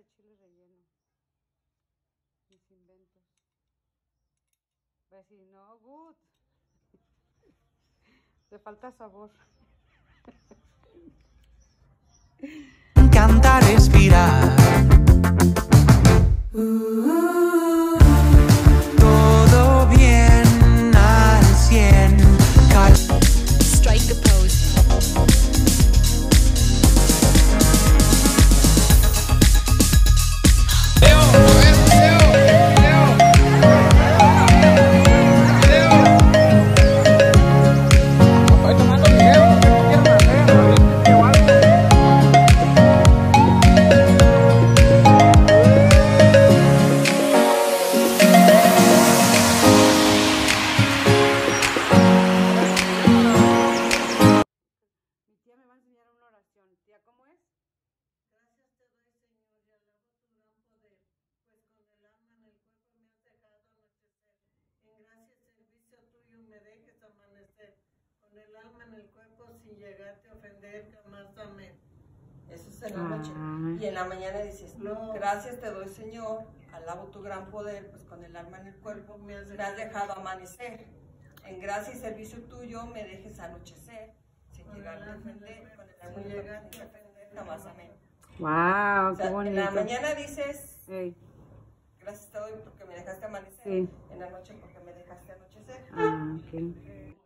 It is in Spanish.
de chile relleno. Mis inventos. Pues si no, good. Le falta sabor. Encanta respirar. Todo bien al 100. Strike a pose. Tía, ¿cómo es? Gracias te doy, Señor, y alabo tu gran poder, pues con el alma en el cuerpo me has dejado anochecer. En gracia y servicio tuyo me dejes amanecer, con el alma en el cuerpo sin llegarte a ofender jamás. Amén. Eso es en la noche. Y en la mañana dices, no, gracias te doy, Señor, alabo tu gran poder, pues con el alma en el cuerpo me has dejado amanecer. En gracia y servicio tuyo me dejes anochecer, sin llegarte a ofender, con el alma en el cuerpo sin ofender jamás. Amén. Wow, O sea, qué bonito. en la mañana dices, Hey. gracias te doy porque me dejaste amanecer. Sí. En la noche porque me dejaste anochecer. Ah, ok.